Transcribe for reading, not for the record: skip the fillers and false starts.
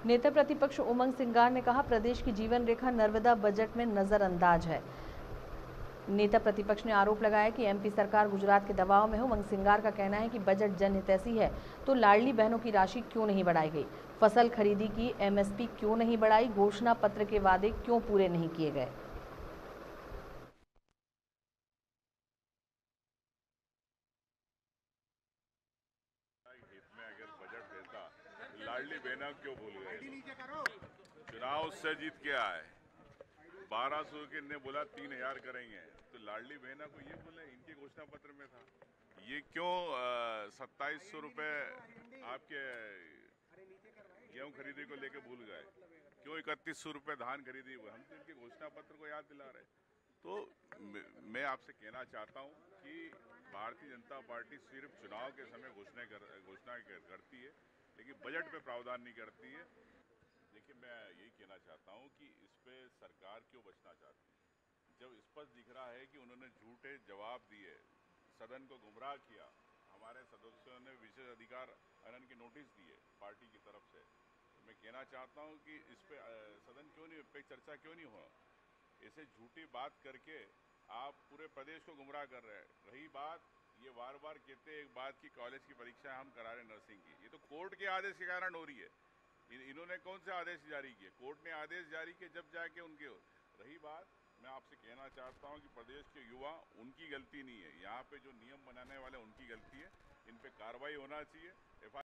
नेता प्रतिपक्ष उमंग सिंगार ने कहा, प्रदेश की जीवन रेखा नर्मदा बजट में नजरअंदाज है। नेता प्रतिपक्ष ने आरोप लगाया कि एमपी सरकार गुजरात के दबाव में है। उमंग सिंगार का कहना है कि बजट जनहितैषी है तो लाडली बहनों की राशि क्यों नहीं बढ़ाई गई, फसल खरीदी की एमएसपी क्यों नहीं बढ़ाई, घोषणा पत्र के वादे क्यों पूरे नहीं किए गए। हित में अगर बजट देता तो लाडली बहना क्यों भूल गए। चुनाव से जीत के आए, 1200 के ने बोला 3000 करेंगे, तो लाडली बहना को ये बोले, इनके घोषणा पत्र में था। ये क्यों 2700 रुपए आपके गेहूं खरीदी को लेके भूल गए, क्यों 3100 रुपए धान खरीदी, हम तो इनके घोषणा पत्र को याद दिला रहे। तो मैं आपसे कहना चाहता हूं कि भारतीय जनता पार्टी सिर्फ चुनाव के समय घोषणा करती है, लेकिन बजट पे प्रावधान नहीं करती है। देखिए, मैं यही कहना चाहता हूं कि इस पे सरकार क्यों बचना चाहती है, जब स्पष्ट दिख रहा है कि उन्होंने झूठे जवाब दिए, सदन को गुमराह किया। हमारे सदस्यों ने विशेष अधिकार हनन के नोटिस दिए पार्टी की तरफ से। तो मैं कहना चाहता हूं कि इस पे सदन क्यों नहीं पे चर्चा क्यों नहीं हो। ऐसे झूठी बात करके आप पूरे प्रदेश को गुमराह कर रहे हैं। रही बात, ये बार बार कहते हैं एक बात की कॉलेज की परीक्षा हम करा रहे नर्सिंग की, ये तो कोर्ट के आदेश के कारण हो रही है। इन्होंने कौन से आदेश जारी किए, कोर्ट ने आदेश जारी किए जब जाके उनके। रही बात, मैं आपसे कहना चाहता हूं कि प्रदेश के युवा, उनकी गलती नहीं है, यहाँ पे जो नियम बनाने वाले उनकी गलती है, इन पे कार्रवाई होना चाहिए।